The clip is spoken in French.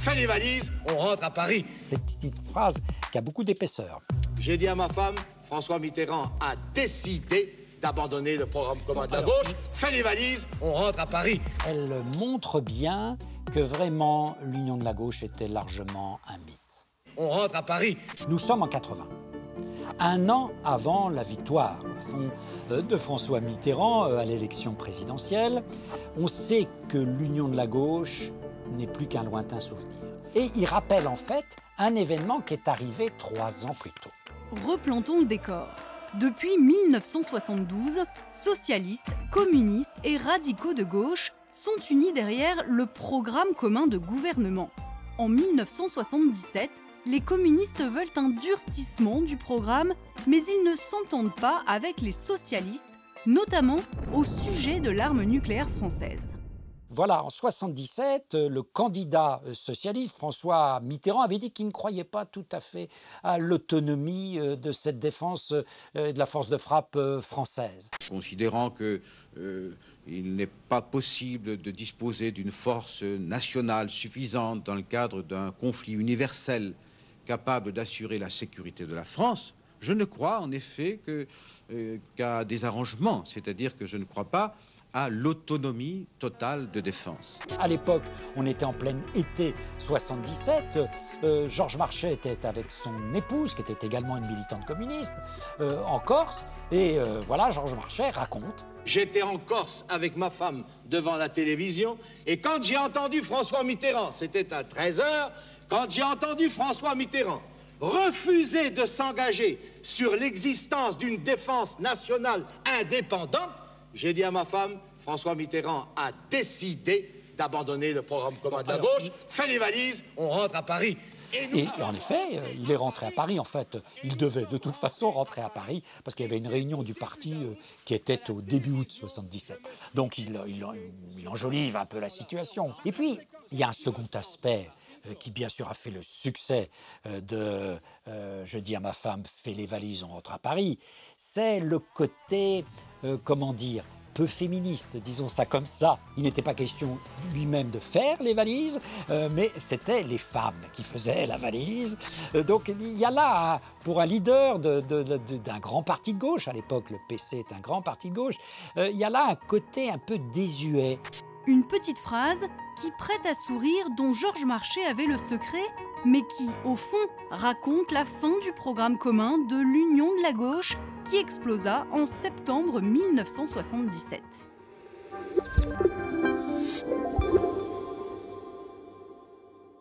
fais les valises, on rentre à Paris. Cette petite phrase qui a beaucoup d'épaisseur. J'ai dit à ma femme, François Mitterrand a décidé d'abandonner le programme commun de la gauche, fais les valises, on rentre à Paris. Elle montre bien que vraiment l'union de la gauche était largement un mythe. On rentre à Paris. Nous sommes en 80. Un an avant la victoire, au fond, de François Mitterrand à l'élection présidentielle, on sait que l'union de la gauche n'est plus qu'un lointain souvenir. Et il rappelle en fait un événement qui est arrivé 3 ans plus tôt. Replantons le décor. Depuis 1972, socialistes, communistes et radicaux de gauche sont unis derrière le programme commun de gouvernement. En 1977, les communistes veulent un durcissement du programme, mais ils ne s'entendent pas avec les socialistes, notamment au sujet de l'arme nucléaire française. Voilà, en 1977, le candidat socialiste, François Mitterrand, avait dit qu'il ne croyait pas tout à fait à l'autonomie de cette défense de la force de frappe française. Considérant qu'il n'est pas possible de disposer d'une force nationale suffisante dans le cadre d'un conflit universel capable d'assurer la sécurité de la France, je ne crois en effet qu'à des arrangements, c'est-à-dire que je ne crois pas à l'autonomie totale de défense. À l'époque, on était en plein été 77. Georges Marchais était avec son épouse, qui était également une militante communiste, en Corse. Et voilà, Georges Marchais raconte. J'étais en Corse avec ma femme devant la télévision. Et quand j'ai entendu François Mitterrand, c'était à 13 h, quand j'ai entendu François Mitterrand refuser de s'engager sur l'existence d'une défense nationale indépendante, j'ai dit à ma femme, François Mitterrand a décidé d'abandonner le programme commun de la gauche, fais les valises, on rentre à Paris. Et en effet, il est rentré à Paris. En fait, il devait de toute façon rentrer à Paris parce qu'il y avait une réunion du parti qui était au début août 77. Donc il enjolive un peu la situation. Et puis, il y a un second aspect qui bien sûr a fait le succès de je dis à ma femme, fais les valises, on rentre à Paris. C'est le côté, comment dire, peu féministe, disons ça comme ça. Il n'était pas question lui-même de faire les valises, mais c'était les femmes qui faisaient la valise. Donc il y a là, pour un leader d'un grand parti de gauche, à l'époque le PC est un grand parti de gauche, il y a là un côté un peu désuet. Une petite phrase qui prête à sourire, dont Georges Marchais avait le secret, mais qui, au fond, raconte la fin du programme commun de l'Union de la gauche qui explosa en septembre 1977.